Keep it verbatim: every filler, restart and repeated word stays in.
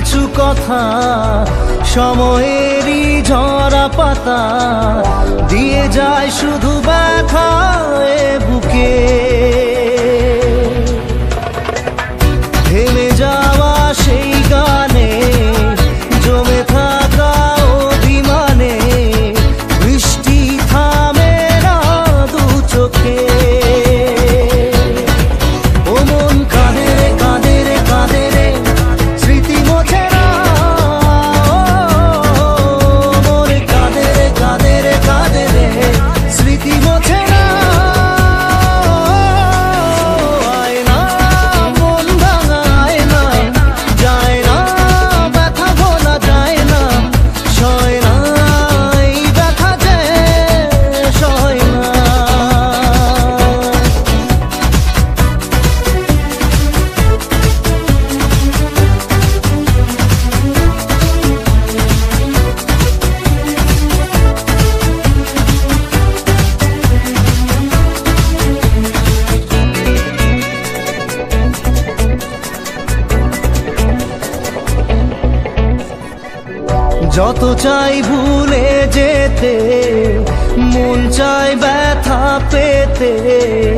কিছু কথা সময়েরই ঝরা পাতা দিয়ে যায় শুধু ব্যথা এ বুকে। থেমে যাওয়া সেই গানে জমে থাকা অভিমানে বৃষ্টি থামে না দু চোখে। ও মন কাঁদে রে কাঁদে রে কাঁদে রে স্মৃতি মোছে না। মন কাঁদে রে কাঁদে রে কাঁদে রে স্মৃতি মোছে না। আয় না মন ভাঙা আয় না, যায় না ব্যথা ভোলা যায় না, সয় না এই ব্যথা যে সয় না। যত চাই ভুলে যেতে মন চায় ব্যথা পেতে।